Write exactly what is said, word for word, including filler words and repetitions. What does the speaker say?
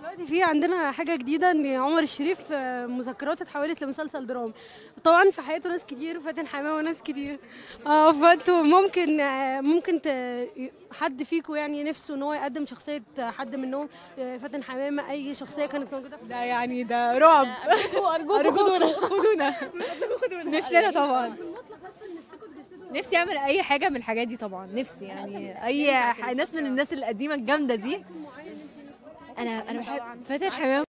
دلوقتي في عندنا حاجة جديدة ان عمر الشريف آه، مذكراته اتحولت لمسلسل درامي. طبعا في حياته ناس كتير، فاتن حمامة وناس كتير. اه فانتوا ممكن آه، ممكن ت- حد فيكم يعني نفسه ان هو يقدم شخصية حد منهم، آه، فاتن حمامة، اي شخصية كانت موجودة في ده يعني ده رعب. ارجوكم خدونا. خدونا. نفسنا طبعا. المطلق اصلا نفسكم تجسدوا نفسي اعمل اي حاجه من الحاجات دي طبعا، نفسي يعني اي ح- ناس من الناس القديمه الجامده دي. انا انا بحب فاتن حمامه.